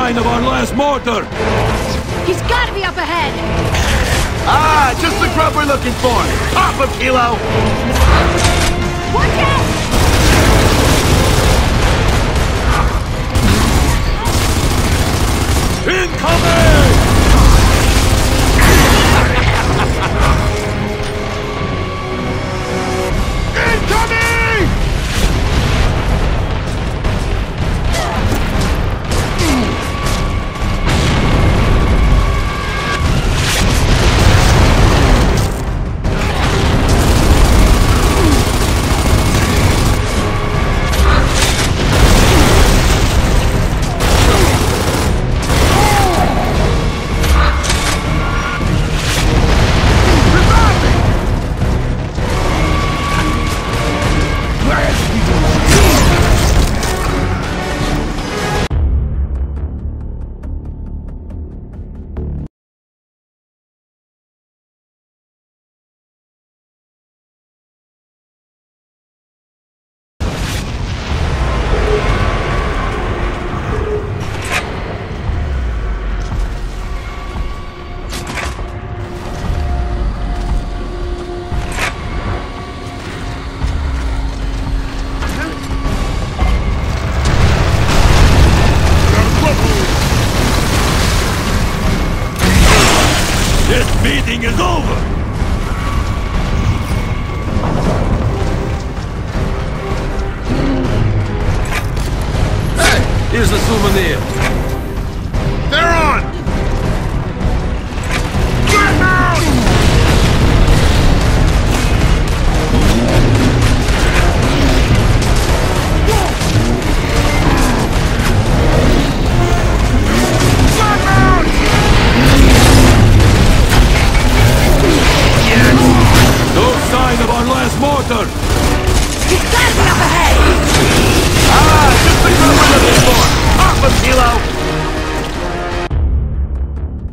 sign of our last mortar! He's gotta be up ahead! Ah, just the grub we're looking for! Pop him, Kilo! Watch out! Incoming! Incoming! This meeting is over! Hey, here's the souvenir. They're on! Get out! No sign of our last mortar! He's gotta be up ahead! Ah, just the grub we're looking for! Pop him, Kilo!